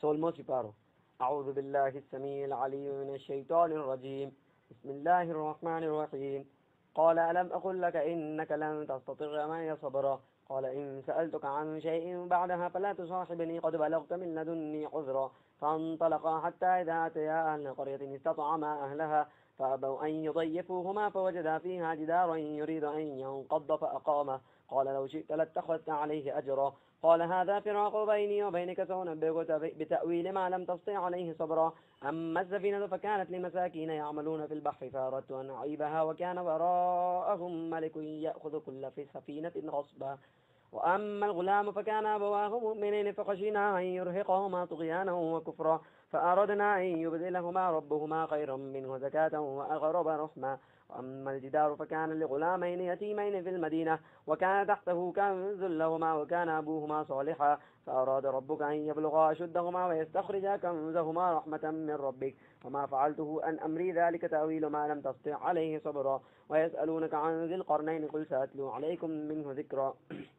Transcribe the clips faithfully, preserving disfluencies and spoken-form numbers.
Solmo si paro. أعوذ بالله السميع العليم من الشيطان الرجيم. بسم الله الرحمن الرحيم. قال ألم أقل لك إنك لن تستطيع معي صبرا. قال إن سألتك عن شيء بعدها فلا تصاحبني قد بلغت من لدني عذرا. فانطلقا حتى إذا أتيا أهل قرية استطعما أهلها فأبوا أن يضيفوهما فوجدا فيها جدارا يريد أن ينقض فأقامه. قال لو شئت لاتخذت عليه أجرا. قال هذا فراق بيني وبينك سأنبئك بتأويل ما لم تستطع عليه صبرا. أما السفينة فكانت لمساكين يعملون في البحر فأردت أن أعيبها وكان وراءهم ملك يأخذ كل في سفينة غصبا. وأما الغلام فكان أبواه مؤمنين فخشينا أن يرهقهما طغيانا وكفرا فأردنا أن يبدلهما ربهما خيرا منه زكاة وأقرب رحما. وأما الجدار فكان لغلامين يتيمين في المدينة وكان تحته كنز لهما وكان أبوهما صالحا فأراد ربك أن يبلغا أشدهما ويستخرجا كنزهما رحمة من ربك وما فعلته أن أمري ذلك تأويل ما لم تستطع عليه صبرا. ويسألونك عن ذي القرنين قل سأتلو عليكم منه ذكرا.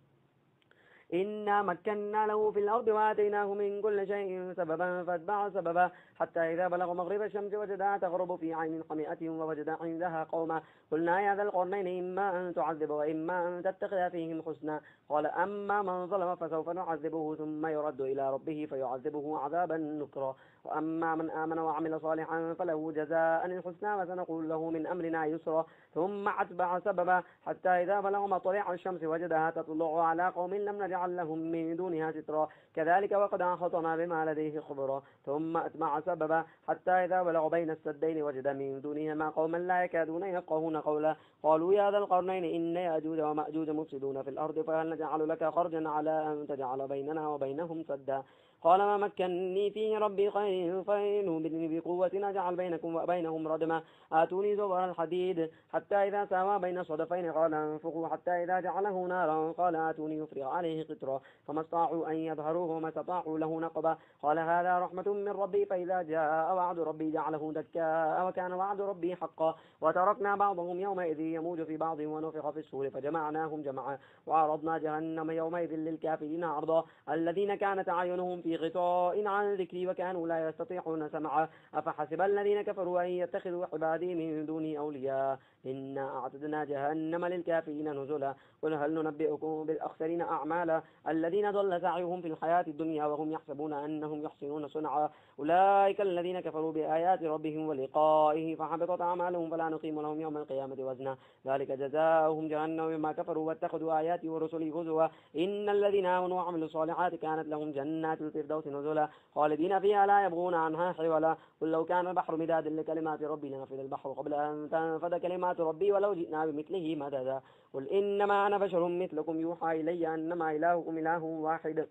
إنا مكنا له في الأرض وآتيناه من كل شيء سببا فاتبع سببا حتى إذا بلغ مغرب الشمس وجدها تغرب في عين حمئة ووجد عندها قوما قلنا يا ذا القرنين إما أن تعذب وإما أن تتخذ فيهم حسنا. قال أما من ظلم فسوف نعذبه ثم يرد إلى ربه فيعذبه عذابا نكرا. وأما من آمن وعمل صالحا فله جزاء الحسنى وسنقول له من أمرنا يسرا. ثم أتبع سببا حتى إذا بلغ مطلع الشمس وجدها تطلع على قوم لم نجعل لهم من دونها سترا كذلك وقد أحطنا بما لديه خبرا. ثم أتبع سببا حتى إذا بلغ بين السدين وجد من دونهما قوما لا يكادون يفقهون قولا. قالوا يا ذا القرنين إن يأجوج ومأجوج مفسدون في الأرض فهل نجعل لك خرجا على أن تجعل بيننا وبينهم سدا. قال ما مكنني فيه ربي خير فإنه بدني بقوة أجعل بينكم وبينهم ردما. آتوني زبر الحديد حتى إذا ساوى بين الصدفين قال انفخوا حتى إذا جعله نارا قال آتوني يفرغ عليه قطرا فما استطاعوا أن يظهروه وما استطاعوا له نقبا. قال هذا رحمة من ربي فإذا جاء وعد ربي جعله دكا وكان وعد ربي حقا. وتركنا بعضهم يومئذ يموج في بعض ونفخ في الصور فجمعناهم جمعا وعرضنا جهنم يومئذ للكافرين عرضا. الذين كانت أعينهم في غطاء عن ذكري وكانوا لا يستطيعون سمعا. أفحسب الذين كفروا أن يتخذوا عبادي من دوني أولياء إنا أعتدنا جهنم للكافرين نزلا. قل هل ننبئكم بالأخسرين أعمالا الذين ضل سعيهم في الحياة الدنيا وهم يحسبون أنهم يحسنون صنعا. أولئك الذين كفروا بآيات ربهم ولقائه فحبطت أعمالهم فلا نقيم لهم يوم القيامة وزنا ذلك جزاؤهم جهنم بما كفروا واتخذوا آياتي ورسلي هزوا. إن الذين آمنوا وعملوا الصالحات كانت لهم جنات الفردوس نزلا خالدين فيها لا يبغون عنها حولا. قل لو كان البحر مدادا لكلمات ربي لنفذ البحر قبل أن تنفذ كلمات ربي ولو جئنا بمثله مددا. قل إنما أنا بشر مثلكم يوحى إلي أنما إلهكم إله واحد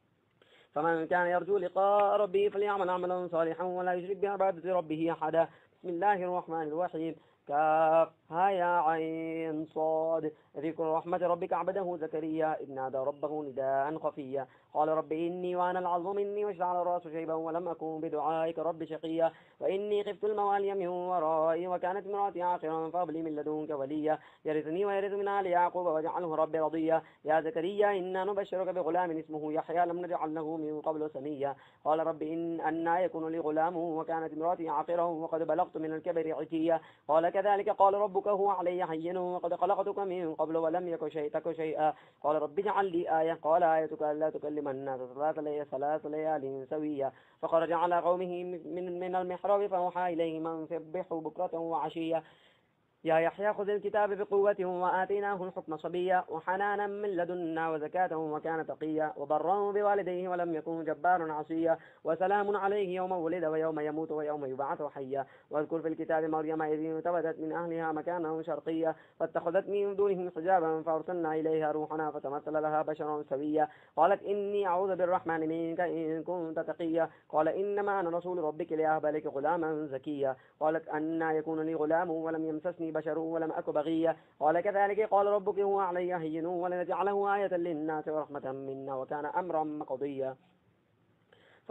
فمن كان يرجو لقاء ربه فليعمل عملا صالحا ولا يشرك بعبادة ربه أحدا. بسم الله الرحمن الرحيم. كاف ها يا عين صاد. ذكر رحمة ربك عبده زكريا إذ نادى ربه نداء خفيا قال رب إني وأنا العظم مني واشتعل الرأس شيبا ولم أكن بدعائك رب شقيا. وإني خفت الموالي من ورائي وكانت امرأتي عاقرا فهب لي من لدنك وليا يرثني ويرث من آل يعقوب واجعله ربي رضيا. يا زكريا إنا نبشرك بغلام اسمه يحيى لم نجعل له من قبل سميا. قال رب إن أنا يكون لي غلام وكانت امرأتي عاقرا وقد بلغت من الكبر عتيا. قال كذلك قال ربك هو علي هين وقد خلقتك من قبل ولم يك شيئا شيئا. قال رب اجعل لي آية قال آيتك ألا تكلم الناس ثلاث ليال سويا. فخرج على قومه من من المحراب فأوحى إليهم أن سبحوا بكرة وعشيا. يا يحيى خذ الكتاب بقوة وآتيناه الحكم صبيا وحنانا من لدنا وزكاة وكان تقيا وبرا بوالديه ولم يكن جبارا عصيا. وسلام عليه يوم ولد ويوم يموت ويوم يبعث حيا. واذكر في الكتاب مريم إذ انتبذت من أهلها مكانا شرقيا فاتخذت من دونهم حجابا فأرسلنا إليها روحنا فتمثل لها بشرا سويا. قالت إني أعوذ بالرحمن منك إن كنت تقيا. قال إنما أنا رسول ربك لأهب لك غلاما زكيا. قالت أنا يكون لي غلام ولم يمسسني بشر ولم أك بغيا. قال كذلك قال ربك هو علي هين ولنجعله آية للناس ورحمة منا وكان أمرا مقضيا.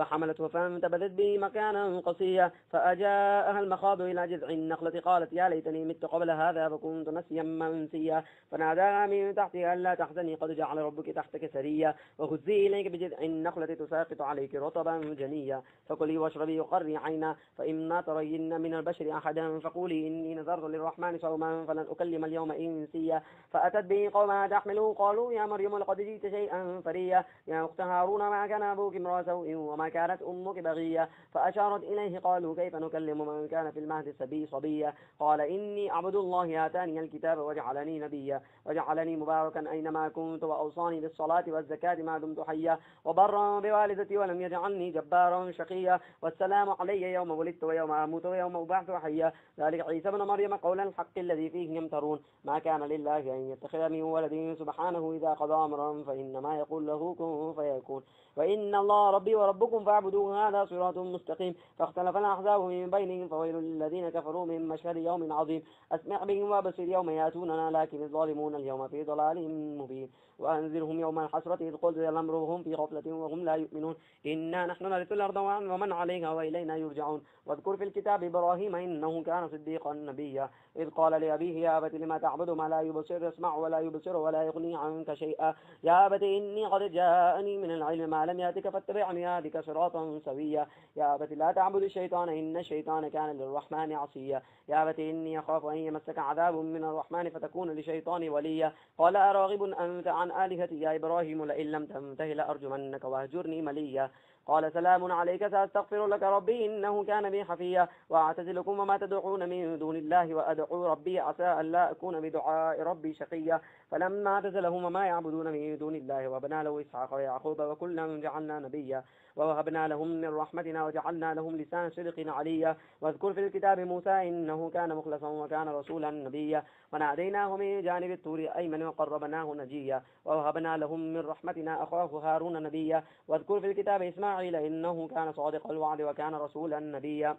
فحملته فانتبذت به مكانا قصيا فأجاءها المخاض إلى جذع النخلة قالت يا ليتني مت قبل هذا فكنت نسيا منسيا فناداها من تحتها ألا تحزني قد جعل ربك تحتك سريا وهزي إليك بجذع النخلة تساقط عليك رطبا جنيا فكلي واشربي وقري عينا فإما ترين من البشر أحدا فقولي إني نذرت للرحمن صوما فلن أكلم اليوم إنسيا فأتت به قومها تحمله قالوا يا مريم لقد جئت شيئا فريا يا أخت هارون ما كان أبوك امرأ سوء وما كانت أمك بغيا فأشارت إليه قالوا كيف نكلم من كان في المهد سبي صبيا قال إني أعبد الله آتاني الكتاب وجعلني نبيا وجعلني مباركا أينما كنت وأوصاني بالصلاة والزكاة ما دمت حيا وبرا بوالدتي ولم يجعلني جبارا شقيا والسلام علي يوم ولدت ويوم أموت ويوم أبعث حيا ذلك عيسى بن مريم قول الحق الذي فيه يمترون ما كان لله أن يتخذ من ولد سبحانه إذا قضى أمرا فإنما يقول له كن فيكون وإن الله ربي وربكم فاعبدوه هذا صراط مستقيم فاختلف الأحزاب من بينهم فويل للذين كفروا من مشهد يوم عظيم أسمع بهم وابصر يوم يأتوننا لكن الظالمون اليوم في ضلال مبين وأنذرهم يوم الحسرة إذ قضي الأمر وهم في غفلة وهم لا يؤمنون إنا نحن نرث الأرض ومن عليها وإلينا يرجعون واذكر في الكتاب إبراهيم إنه كان صديقا نبيا إذ قال لأبيه يا أبت لما تعبد ما لا يبصر يسمع ولا يبصر ولا يغني عنك شيئا يا أبت إني قد جاءني من العلم ما لم يأتك فاتبعني هادك صراطا سويا يا أبت لا تعبد الشيطان إن الشيطان كان للرحمن عصيا يا أبت إني أخاف أن يمسك عذاب من الرحمن فتكون لشيطان وليا قال أراغب أنت عن آلهتي يا إبراهيم لئن لم تنته لأرجمنك واهجرني مليا قال سلام عليك سأستغفر لك ربي إنه كان بي حفيا وأعتزلكم وما تدعون من دون الله وأدعو ربي عسى ألا أكون بدعاء ربي شقيا فلما اعتزلهم وما يعبدون من دون الله وهبنا له إسحاق ويعقوب وكلا جعلنا نبيا ووهبنا لهم من رحمتنا وجعلنا لهم لسان صدق عليا واذكر في الكتاب موسى إنه كان مخلصا وكان رسولا نبيا وناديناه من جانب الطور أيمن وقربناه نجيا ووهبنا لهم من رحمتنا أخاه هارون نبيا واذكر في الكتاب إسماعيل إنه كان صادق الوعد وكان رسولا نبيا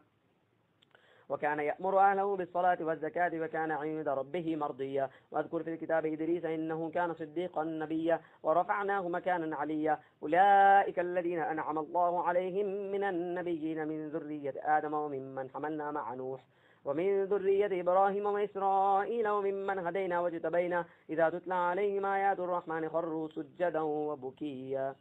وكان يأمر أهله بالصلاة والزكاة وكان عند ربه مرضيا واذكر في الكتاب إدريس إنه كان صديقا نبيا ورفعناه مكانا عليا أولئك الذين أنعم الله عليهم من النبيين من ذرية آدم وممن حملنا مع نوح ومن ذرية إبراهيم وإسرائيل وممن هدينا واجتبينا إذا تتلى عليهم آيات الرحمن خروا سجدا وبكيا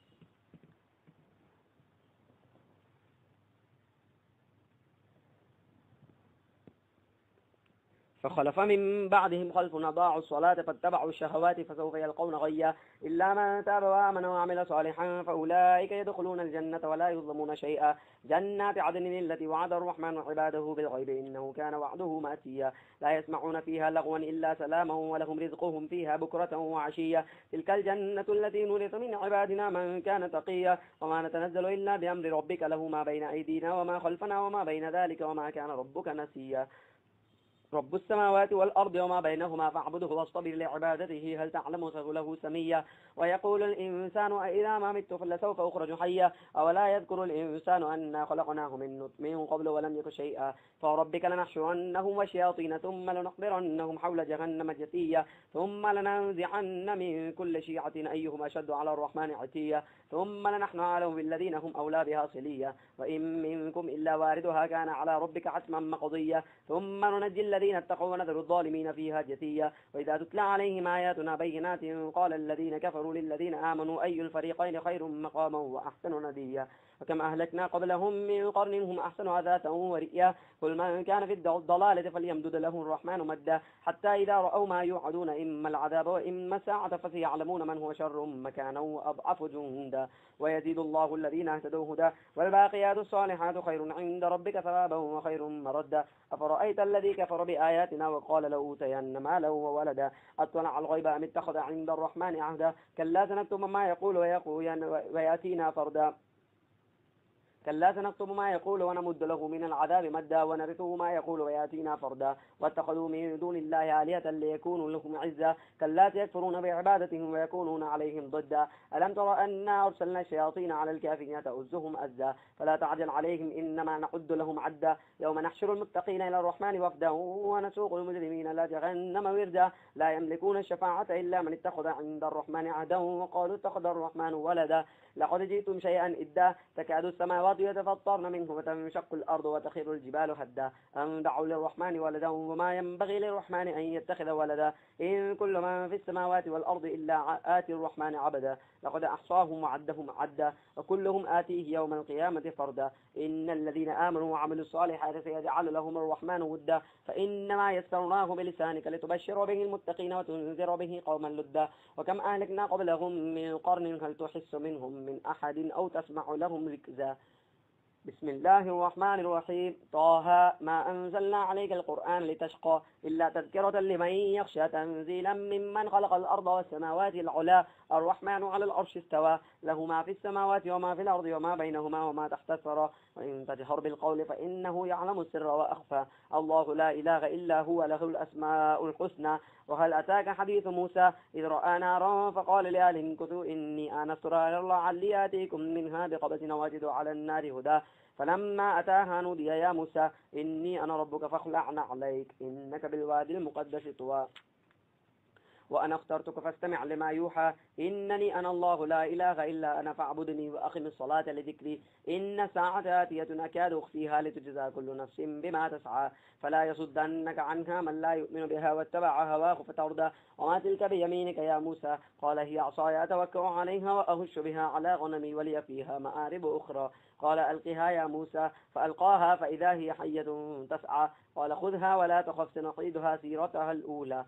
فخلف من بعدهم خلف أضاعوا الصلاة فاتبعوا الشهوات فسوف يلقون غيا إلا من تاب وآمن وعمل صالحا فأولئك يدخلون الجنة ولا يظلمون شيئا جنات عدن التي وعد الرحمن عباده بالغيب إنه كان وعده مأتيا لا يسمعون فيها لغوا إلا سلاما ولهم رزقهم فيها بكرة وعشيا تلك الجنة التي نورث من عبادنا من كان تقيا وما نتنزل إلا بأمر ربك له ما بين أيدينا وما خلفنا وما بين ذلك وما كان ربك نسيا رب السماوات والأرض وما بينهما فاعبده واصطبر لعبادته هل تعلم له سميا ويقول الإنسان أإذا ما مت فلسوف أخرج حيا أولا يذكر الإنسان أنا خلقناه من نطفة قبل ولم يك شيئا فربك لنحشرنهم والشياطين ثم لنحضرنهم حول جهنم جثيا ثم لننزعن من كل شيعة أيهم أشد على الرحمن عتيا ثم لنحن أعلم بالذين هم أولى بها صليا وإن منكم إلا واردها كان على ربك حتما مقضيا ثم ننجي الذين اتقوا ونذر الظالمين فيها جثيا وإذا تتلى عليهم آياتنا بينات قال الذين كفروا للذين آمنوا أي الفريقين خير مقاما وأحسن نديا وكم أهلكنا قبلهم من قرن هم أحسن عذاتا ورئيا كل من كان في الضلالة فليمدد له الرحمن مدا حتى إذا رأوا ما يوعدون إما العذاب وإما الساعة فسيعلمون من هو شر مكانا وأضعف جندا ويزيد الله الذين اهتدوا هدى والباقيات الصالحات خير عند ربك ثوابا وخير مردا أفرأيت الذي كفر بآياتنا وقال لأوتين مالا وولدا أطلع الغيب أم اتخذ عند الرحمن عهدا كلا سنكتب ما يقول ويأتينا فردا كلا سنكتب ما يقول ونمد له من العذاب مدا ونرثه ما يقول وياتينا فردا واتخذوا من دون الله آلهة ليكونوا لهم عزا كلا سيكفرون بعبادتهم ويكونون عليهم ضدا ألم تر أنا أرسلنا الشياطين على الكافرين تؤزهم أزا فلا تعجل عليهم إنما نعد لهم عدا يوم نحشر المتقين إلى الرحمن وفدا ونسوق المجرمين إلى جهنم وردا لا يملكون الشفاعة إلا من اتخذ عند الرحمن عهدا وقالوا اتخذ الرحمن ولدا لقد جئتم شيئا إدا تكاد السماوات السماوات يتفطرن منه وتنشق الأرض وتخر الجبال هدا أن دعوا للرحمن ولدا وما ينبغي للرحمن أن يتخذ ولدا إن كل من في السماوات والأرض إلا آتي الرحمن عبدا لقد أحصاهم وعدهم عدا وكلهم آتيه يوم القيامة فردا إن الذين آمنوا وعملوا الصالحات سيجعل لهم الرحمن ودا فإنما يسرناه بلسانك لتبشر به المتقين وتنذر به قوما لدا وكم أهلكنا قبلهم من قرن هل تحس منهم من أحد أو تسمع لهم ركزا. بسم الله الرحمن الرحيم. طه ما أنزلنا عليك القرآن لتشقى إلا تذكرة لمن يخشى تنزيلا ممن خلق الأرض والسماوات العلا الرحمن على العرش استوى له ما في السماوات وما في الأرض وما بينهما وما تحت الثرى وإن تجهر بالقول فإنه يعلم السر وأخفى الله لا إله إلا هو له الأسماء الحسنى. وهل أتاك حديث موسى إذ رأى نارا فقال لأهلهم كثوا إني آنست نارا لعلي آتيكم منها بقبس وأجد على النار هدى فلما أتاها نودي يا موسى إني أنا ربك فاخلع عليك إنك بالوادي المقدس طوى وأنا اخترتك فاستمع لما يوحى إنني أنا الله لا إله إلا أنا فاعبدني وأقم الصلاة لذكري إن الساعة آتية أكاد أخفيها لتجزى كل نفس بما تسعى فلا يصدنك عنها من لا يؤمن بها واتبع هواه فتردى وما تلك بيمينك يا موسى قال هي عصاي أتوكل عليها وأهش بها على غنمي ولي فيها مآرب أخرى قال ألقها يا موسى فألقاها فإذا هي حية تسعى قال خذها ولا تخف سنعيدها سيرتها الأولى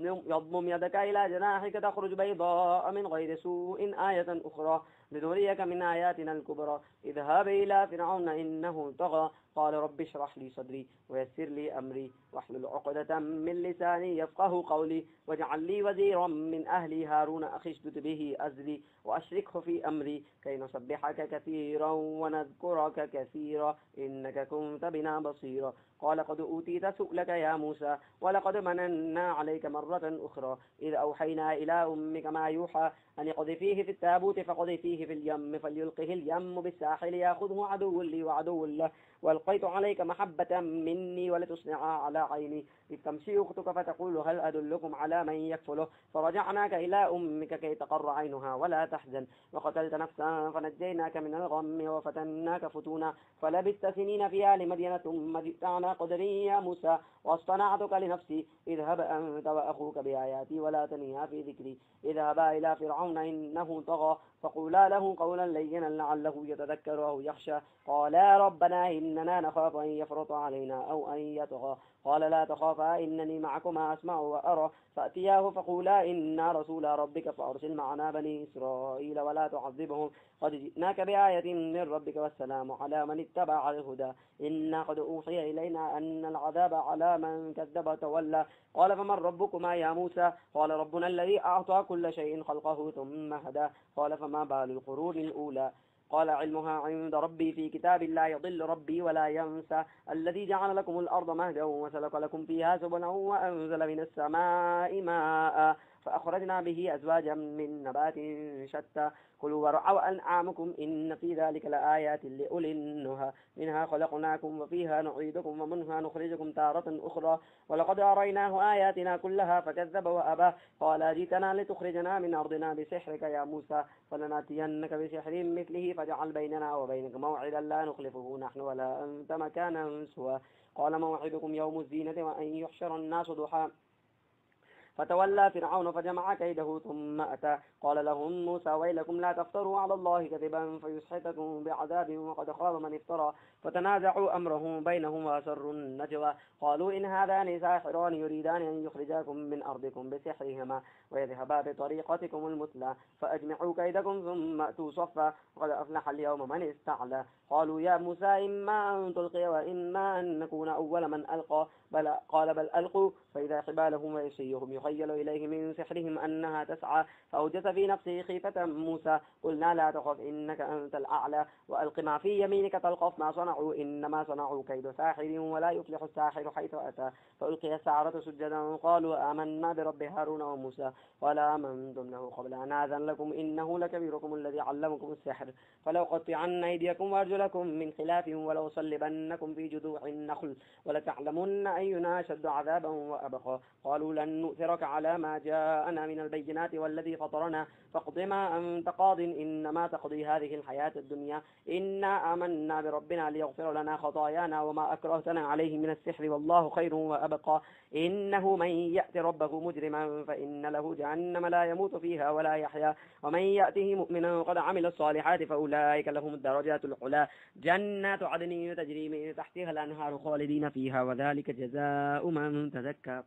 واضمم يدك إلى جناحك تخرج بيضاء من غير سوء آية أخرى لنريك من آياتنا الكبرى اذهب إلى فرعون إنه طغى قال رب اشرح لي صدري ويسر لي أمري واحلل عقدة من لساني يفقه قولي واجعل لي وزيرا من أهلي هارون أخي اشدد به أزري وأشركه في أمري كي نسبحك كثيرا ونذكرك كثيرا إنك كنت بنا بصيرا قال قد أوتيت سؤلك يا موسى ولقد مننا عليك مرة أخرى إذ أوحينا إلى أمك ما يوحى أن قذفيه في التابوت فقذفيه في اليم فليلقه اليم بالساحل يأخذه عدو لي وعدو له والقيت عليك محبة مني ولتصنع على عيني إذ تمشي أختك فتقول هل أدلكم على من يكفله فرجعناك إلى أمك كي تقر عينها ولا تحزن وقتلت نفسا فنجيناك من الغم وفتناك فتونا فلبثت سنين في آل مدينة ثم جئت على قدري يا موسى واصطنعتك لنفسي اذهب أنت وأخوك بآياتي ولا تنيا في ذكري اذهبا إلى فرعون إنه طغى فقولا له قولا لينا لعله يتذكر أو يخشى قالا ربنا إننا نخاف أن يفرط علينا أو أن يطغى قال لا تخافا إنني معكما أسمع وأرى فأتياه فقولا إنا رسول ربك فأرسل معنا بني إسرائيل ولا تعذبهم قد جئناك بآية من ربك والسلام على من اتبع الهدى إنا قد أوحي إلينا أن العذاب على من كذب وتولى قال فمن ربكما يا موسى قال ربنا الذي أعطى كل شيء خلقه ثم هدى قال فما بال القرون الأولى قال علمها عند ربي في كتاب لا يضل ربي ولا ينسى الذي جعل لكم الأرض مهدا وسلك لكم فيها سبلا وأنزل من السماء ماء فأخرجنا به أزواجا من نبات شتى كلوا ورعوا أنعامكم إن في ذلك لآيات لأولي النهى منها خلقناكم وفيها نعيدكم ومنها نخرجكم تارة أخرى ولقد أريناه آياتنا كلها فكذب وأبى قال جئتنا لتخرجنا من أرضنا بسحرك يا موسى فلنأتينك بسحر مثله فاجعل بيننا وبينك موعدا لا نخلفه نحن ولا أنت مكانا سوى قال موعدكم يوم الزينة وأن يحشر الناس ضحى فتولى فرعون فجمع كيده ثم أتى قال لهم موسى ويلكم لا تفتروا على الله كذبا فيسحتكم بعذاب وقد خاب من افترى فتنازعوا أمرهم بينهم وأسروا النجوى قالوا إن هذان ساحران يريدان أن يخرجاكم من أرضكم بسحرهما ويذهبا بطريقتكم المثلى فأجمعوا كيدكم ثم أتوا صفا وقد أفلح اليوم من استعلى قالوا يا موسى إما أن تلقي وإما أن نكون أول من ألقى بل قال بل ألقوا فإذا حبالهم وعصيهم يخيل إليه من سحرهم أنها تسعى فأوجس في نفسه خيفة موسى قلنا لا تخف إنك أنت الأعلى وألق ما في يمينك تلقف ما صنعوا إنما صنعوا كيد ساحر ولا يفلح الساحر حيث أتى فألقي السحرة سجدا قالوا آمنا برب هارون وموسى قال آمنتم له قبل أن آذن لكم إنه لكبيركم الذي علمكم السحر فلو قطعن أيديكم وأرجلكم من خلاف ولو صلبنكم في جذوع النخل ولتعلمن أينا أشد عذابا وأبقى قالوا لن نؤثرك نصبرك على ما جاءنا من البينات والذي فطرنا فاقض ما أنت قاض إنما تقضي هذه الحياة الدنيا إنا آمنا بربنا ليغفر لنا خطايانا وما أكرهتنا عليه من السحر والله خير وأبقى إنه من يأت ربه مجرما فإن له جهنم لا يموت فيها ولا يحيا ومن يأته مؤمنا قد عمل الصالحات فأولئك لهم الدرجات العلى جنات عدن تجري من تحتها الأنهار خالدين فيها وذلك جزاء من تزكى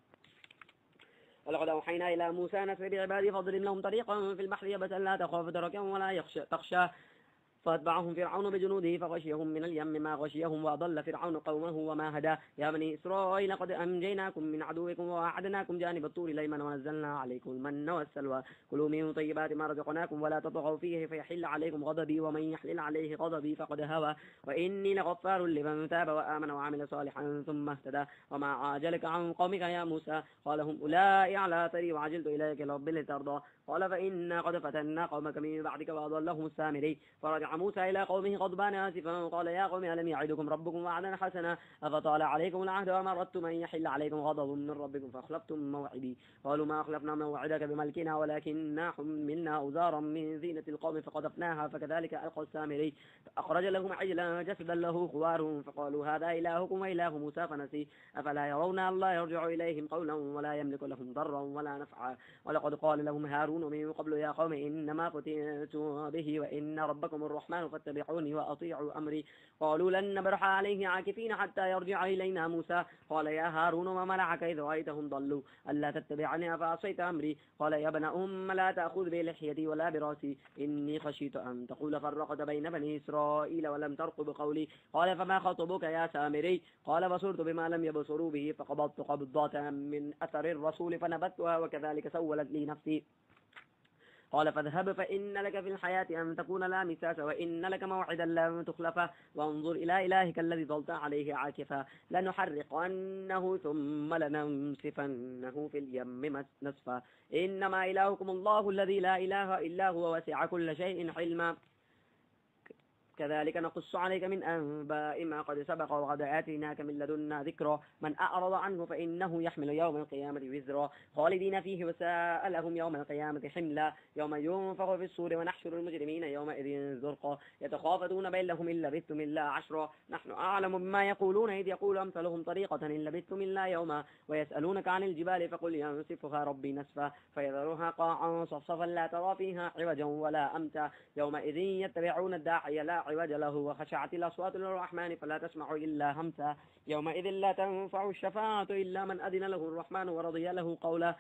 ولقد أوحينا إلى موسى نسر بعبادي فاضرب لهم طريقا في البحر يبسا لا تخاف دركا ولا يخشى تخشى فاتبعهم فرعون بجنوده فغشيهم من اليم ما غشيهم وأضل فرعون قومه وما هدى يا بني إسرائيل قد أنجيناكم من عدوكم وأعدناكم جانب الطور الأيمن ونزلنا عليكم المن والسلوى كلوا من طيبات ما رزقناكم ولا تطغوا فيه فيحل عليكم غضبي ومن يحلل عليه غضبي فقد هوى وإني لغفار لمن تاب وآمن وعمل صالحا ثم اهتدى وما عاجلك عن قومك يا موسى قال هم أولئك على أثري وعجلت إليك رب لترضى قال فإنا قد فتنا قومك من بعدك وأضلهم السامري فرجع موسى إلى قومه غضبان آسفا قال يا قوم ألم يعدكم ربكم وعدا حسنا أفطال عليكم العهد وما أردتم أن يحل عليكم غضب من ربكم فأخلفتم موعدي قالوا ما أخلفنا موعدك بملكنا ولكننا حملنا أوزارا من زينة القوم فقذفناها فكذلك ألقى السامري فأخرج لهم عجلا جسدا له خوار فقالوا هذا إلهكم وإله موسى فنسي أفلا يرون الله يرجع إليهم قولا ولا يملك لهم ضرا ولا نفعا ولقد قال لهم هارون من قبل يا قوم إنما فتنتم به وإن ربكم الرحمن فاتبعوني وأطيعوا أمري قالوا لن نبرح عليه عاكفين حتى يرجع إلينا موسى قال يا هارون ما منعك إذ رأيتهم ضلوا ألا تتبعني أفعصيت أمري قال يا ابن أم لا تأخذ بلحيتي ولا براسي إني خشيت أن تقول فرقت بين بني إسرائيل ولم ترقب قولي قال فما خطبك يا سامري قال بصرت بما لم يبصروا به فقبضت قبضة من أثر الرسول فنبتها وكذلك سولت لي نفسي قال فاذهب فإن لك في الحياة أن تكون لا مساس وإن لك موعدا لن تخلفه وانظر إلى إلهك الذي ظلت عليه عاكفا لنحرقنه ثم لننسفنه في اليم نسفا إنما إلهكم الله الذي لا إله إلا هو وسع كل شيء علما كذلك نقص عليك من أنباء ما قد سبق وقد آتيناك من لدنا ذكرا من أعرض عنه فإنه يحمل يوم القيامة وزرا خالدين فيه وساء لهم يوم القيامة حملا يوم ينفخ في الصور ونحشر المجرمين يومئذ زرقا يتخافتون بينهم إن لبثتم إلا عشرا نحن أعلم بما يقولون إذ يقول أمثلهم طريقة إن لبثتم إلا يوما ويسألونك عن الجبال فقل ينسفها ربي نسفا فيذرها قاعا صفصفا لا ترى فيها عوجا ولا أمتا يومئذ يتبعون الداعي لا عوج له وخشعت الأصوات للرحمن فلا تسمع إلا همسا يومئذ لا تنفع الشفاعة إلا من أذن له الرحمن ورضي له قولا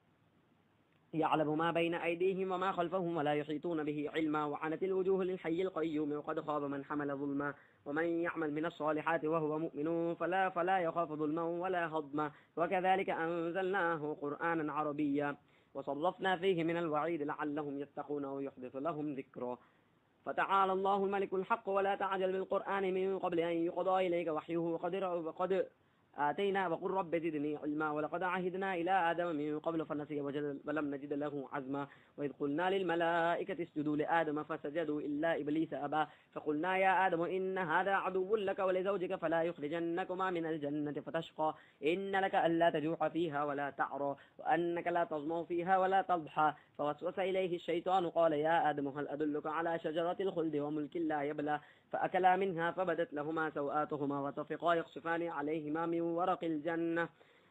يعلم ما بين أيديهم وما خلفهم ولا يحيطون به علما وعنت الوجوه للحي القيوم وقد خاب من حمل ظلما ومن يعمل من الصالحات وهو مؤمن فلا فلا يخاف ظلما ولا هضما وكذلك أنزلناه قرآنا عربيا وصرفنا فيه من الوعيد لعلهم يتقون ويحدث لهم ذكرا فتعالى الله الملك الحق ولا تعجل بالقرآن من قبل أن يقضى إليك وحيه وقد آتينا وقل رب زدني علما ولقد عهدنا إلى آدم من قبل فنسي ولم نجد له عزما وإذ قلنا للملائكة اسجدوا لآدم فسجدوا إلا إبليس أبى فقلنا يا آدم إن هذا عدو لك ولزوجك فلا يخرجنكما من الجنة فتشقى إن لك ألا تجوع فيها ولا تعرى وأنك لا تظمأ فيها ولا تضحى فوسوس إليه الشيطان قال يا آدم هل أدلك على شجرة الخلد وملك لا يبلى فأكلا منها فبدت لهما سوآتهما وطفقا يخصفان عليهما من ورق الجنة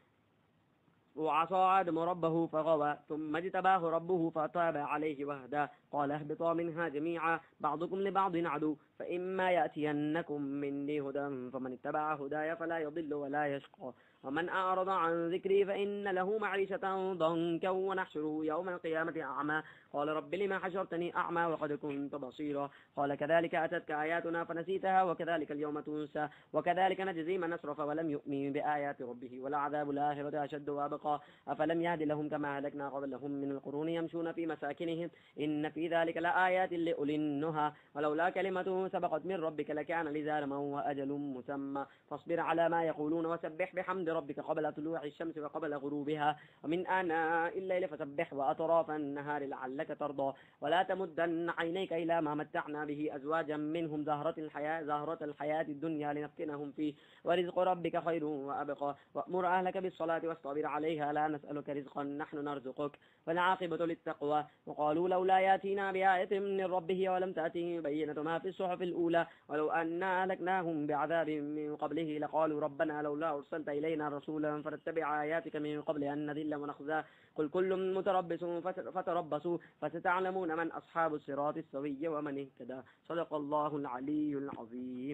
وعصى آدم ربه فغوى ثم اجتباه ربه فتاب عليه وهدى قال اهبطا منها جميعا بعضكم لبعض عدو فإما يأتينكم مني هدى فمن اتبع هداي فلا يضل ولا يشقى ومن أعرض عن ذكري فإن له معيشة ضنكا ونحشره يوم القيامة أعمى قال رب لما حشرتني أعمى وقد كنت بصيرا قال كذلك أتتك آياتنا فنسيتها وكذلك اليوم تنسى وكذلك نجزي من أسرف ولم يؤمن بآيات ربه ولعذاب الآخرة أشد وأبقى أفلم يهد لهم كما هلكنا قبلهم من القرون يمشون في مساكنهم إن في في ذلك لآيات لأولي النهى ولولا كلمة سبقت من ربك لكان لزاما وأجل مسمى فاصبر على ما يقولون وسبح بحمد ربك قبل طلوع الشمس وقبل غروبها ومن آناء الليل فسبح وأطراف النهار لعلك ترضى ولا تمدن عينيك إلى ما متعنا به أزواجا منهم زهرة الحياة زهرة الحياة الدنيا لنفتنهم فيه ورزق ربك خير وأبقى وأمر أهلك بالصلاة واصطبر عليها لا نسألك رزقا نحن نرزقك والعاقبة للتقوى وقالوا لولا ياتينا بآية من ربه ولم تأته بينة ما في الصحف الأولى ولو أنا أهلكناهم بعذاب من قبله لقالوا ربنا لولا أرسلت إلينا رسولا فنتبع آياتك من قبل أن نذل ونخزى قل كل متربص فتربصوا فستعلمون من أصحاب الصراط السوي ومن اهتدى صدق الله العلي العظيم.